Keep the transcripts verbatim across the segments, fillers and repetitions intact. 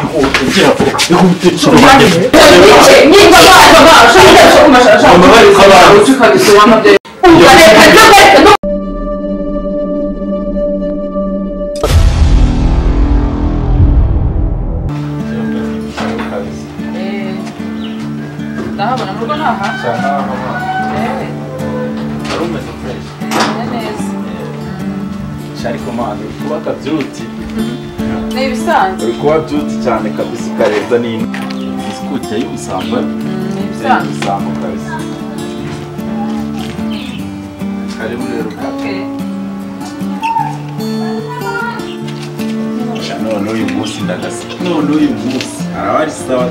ugira ko ikubitse niba baba bashaka kumashasha amabari abantu ukabise wamabye ukareka reka eh ndahabona murugo naha sana eh arume so fresh neza shari komando kuba kabyuti nibisanzwe kuba byuti cyane kabisa karenza ni biskute y'ubusamba nibisanzwe usamba kabisa karibu rero okay none uyu munsi ndagasa none uyu munsi arabari sawa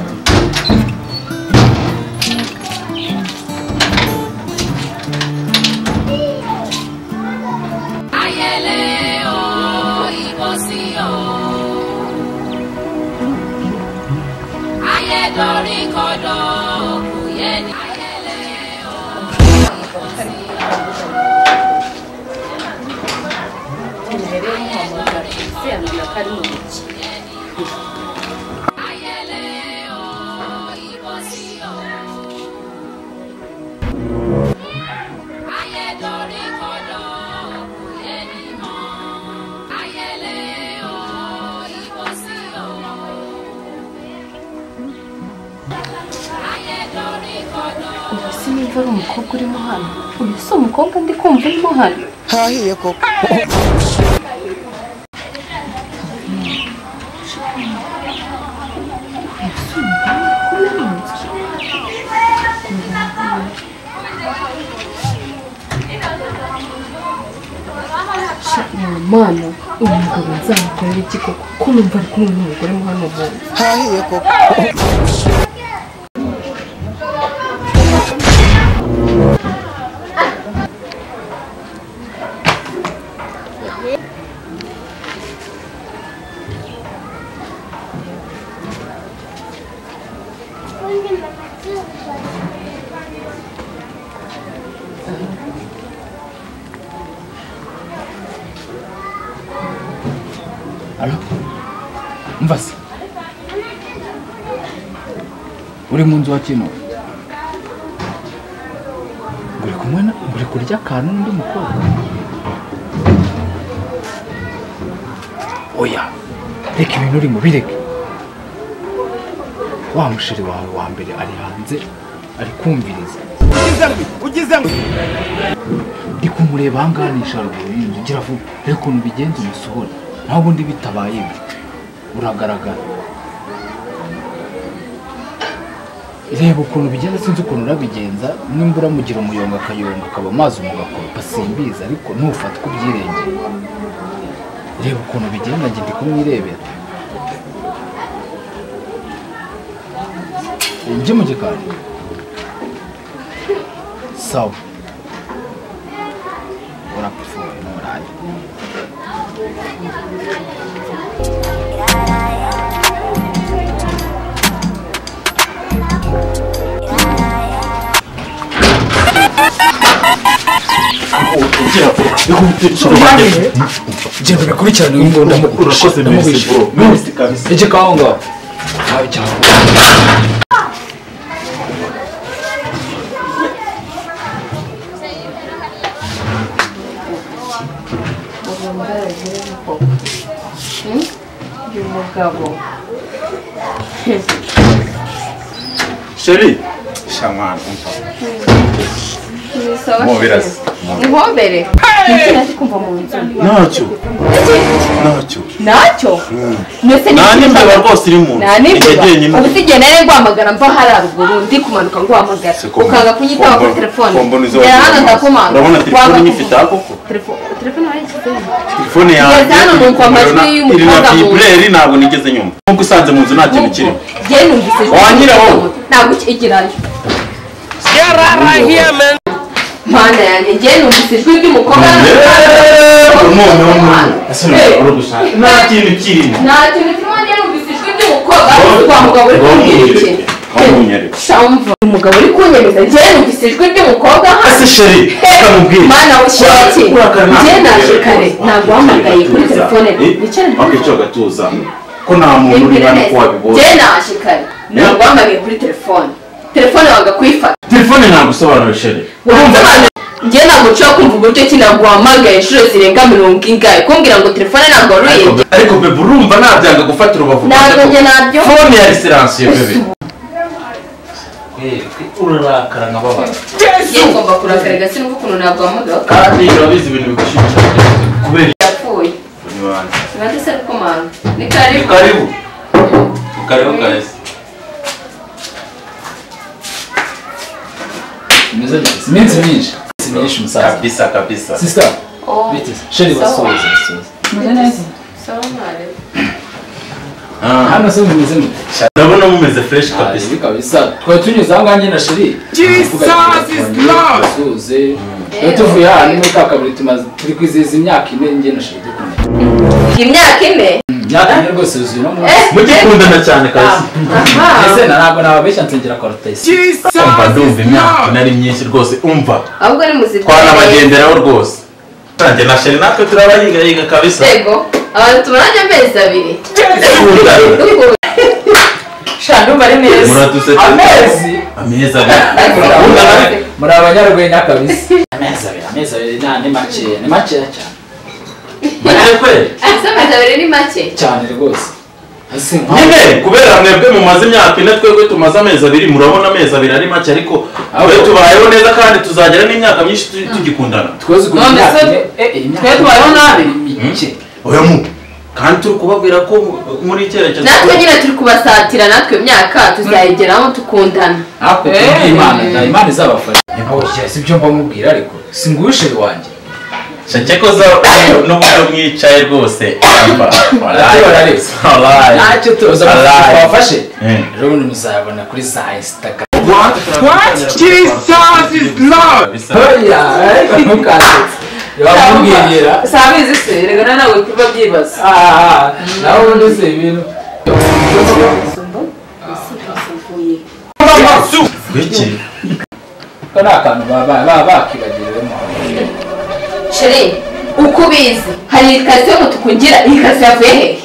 Simva ari umukobwa urimo hano. Uyu si umukobwa ndi kumva urimo hano. Hahiye koko. Mana, uyu mugabo nzamukorera iki koko? Ko numva ari kumwe n'umugore mo hano hano. Hahiye koko. Alo? Mvasi? Uri mu nzu wa kino? Uri kumwe na uri kurya akantu n'undi mukobwa? Oya, reka ibintu urimo bireke. Wa mushiri wawe wa mbere ari hanze ari kumviriza. Ugizangu, ugizangu. Ndi kumureba ahanganisha ruguru y'inzu gira vuba reka ukuntu bigenza umusohora naho ubundi bitabaye ibi uragaragara reba ukuntu bigenza sinzi ukuntu urabigenza nimba uramugira umuyonga akayonga akaba amazi umugakoropa simbizi ariko ntufatwe ubyirengera reba ukuntu bigenza njye ndi kumwirebera njye mu gikari sawa urapfuye n'umurage ugira ko ikubitse Jendo bikurikirana uyu ngo urakoze merci bro merci kabisa ije kaonga ayo cyane Umugabo. Chérie Shaman umpa Sawa. Mubirasi Ngobere. Iki nati kumva mu nzu. Nacyo Nacyo Nacyo? Nese ni Nani mbeba rwose iri mu Nani mbeba. Ubusige nare ngwamagara mva hararuguru ndi kumanuka ngwamagara. Ukanga kunyitaba kuri telefone. Ya hano ndakomanga. Urabona telefone nyifite akoko. Telefone telefone wayishyize. Telefone yawe. Yazana numva amajwi y'umukobwa mu. Vibreri ntabwo nigeze nyuma. Nkuko usanze mu nzu nta kintu kirimo. Je numvise. Wanyira wowe. Ntabwo igirayo. Yarara here man. Mana yanjye njye numvise ijwi ry'umukobwa none none ese uri gushaka nta kintu kirimo nta kintu kirimo njye numvise ijwi ry'umukobwa wa mugabo uri kunyereke shamva umugabo uri kunyereza njye numvise ijwi ry'umukobwa ese sheri kamubwira mana ushaki njye naje kare ntabwo wahamagaye kuri telefone bicare okay cyo gatuza ko nta muntu uri hano ko wabibonye njye naje kare ntabwo wambaye kuri telefone telefone wanga kuyifata telefone ntabwo usobanura shere njye ntabwo nshobora kumva uburyo ki ntabwo wahamagaye inshuro zirenga mirongo ingahe kumbwira ngo telefone ntabwo wari uyibye ariko bebe urumva nabyanga gufata urubavu ntabwo njye nabyo fone yari siransiyo bebe urarakara nkababara njye ngomba kurakara gasi n'uko ukuntu ntabwo wahamagaye kandi urabizi ibintu bigushimisha kubera yapfuye ni bande nibande se ariko mama ni karibu ni karibu ni karibu guys imeze neza iminsi myinshi sinisha umusaza kabisa kabisa sister oh bite sheri basuhuza basuhuza Meze neza. sawa mwarimu hano se mumeze mute ndabona mumeze fresh kabisa kabisa kabisa twari tunyuze aho ngaho na sheri Jesus is Lord. basuhuze iyo tuvuye hano muri ka kabiri tumaze turi kwizihiza imyaka ine njye na sheri dukunda imyaka ine imyaka ine rwose yuzuye no munsi mugikundana cyane kabisa ese ntabwo nababeshya nsengera kwa rutayisi Jesus umva ndumva is imyaka Lord. inari myinshi rwose umva ahubwo ni muzika twanabagenderaho rwose nanjye na sheri natwe turabayigayiga kabisa yego abantu tumaranye amezi abiri Dukundana. Shandu bari neza. Muradusetse amezi amezi abiri muri abanyarwenya kabisa amezi abiri amezi abiri nta ni makeya ni makeya cyane make kweli ese amezi abiri ni make cyane rwose hasi nyine kubera mwebwe mumaze imyaka ine twebwe tumaze amezi abiri murabona amezi abiri ari make ariko twe tubayeho neza kandi tuzagera n'imyaka myinshi tu- tugikundana twese None se twe tubayeho nabi? mike oya mu kandi turi kubabwira ko muri icyerekezo natwe nyine turi kubasatira natwe imyaka tuzayigeraho tukundana ariko Eh. kubw'Imana nta Imana izabafasha ntibahoshye si byo mubwira ariko singushe wanjye shake ko za n'uburyo mwicaye rwose Ati bararetse. ntacyo tuza kubafashe Eh. rero bundi muzabona kuri za Instagram What? Jesus is Lord. oya ariko ntukandetse wamubwirira Sabizi se rega nawe kuba byibaza. ah nawe ubundi se ibintu Gwiki ko nta kantu baba baba bakibagiriyemo sheri uko ubizi hari ikariso y'umutuku ngira iyi kariso yavuye hehe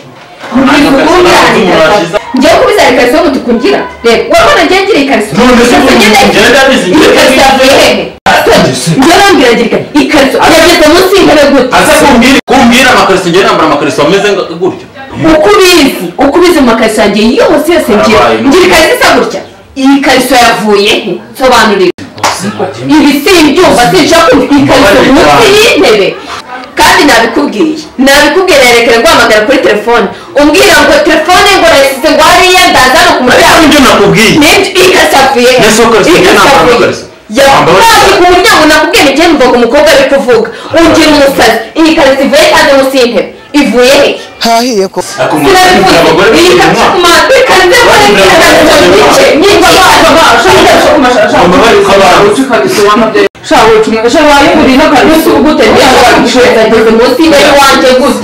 njyewe kubizi hari ikariso y'umutuku ngira reba urabona njyewe ngira iyi kariso none se Ikariso ngenda- ngenda bizi iyi kariso yavuye hehe njyewe nambwira ngira iyi kariso yageze munsi y'intebe gute asa kumbwira kumbwira amakariso ngiye nambara amakariso ameze nga- gutyo uko ubizi uko ubizi mu makariso yanjye yose yose ngira Abaye. ngira ikariso isa gutya iyi kariso yavuye he sobanurira ibi si ibyumba sinshaka kumva ikariso munsi y'intebe kandi nabikubwiye nabikubwiye nerekere guhamagara kuri telefone umbwira ngo telefone ngo nayisize ngo hariya ndaza hano ku ariko muryango nibyo nakubwiye nibyo iyi kariso yavuye he Nese ukariso Iyi njye kariso nambara yavuye amakariso. yavuye ku muryango nakubwiye n'igihe numvaga umukobwa ari kuvuga ungira umusazi iyi kariso ivuye kandi munsi y'intebe ivuye he Hahiye ko. ariko umuntu sinabivuze abagore iyi b'iki kariso mwaka ku matwi kandi mbona ikiganza cyice nyimba baje shawe tumwe shawe yuri no kandi usu gute byangwa gishweza geze munsi y'intebe wanjye gute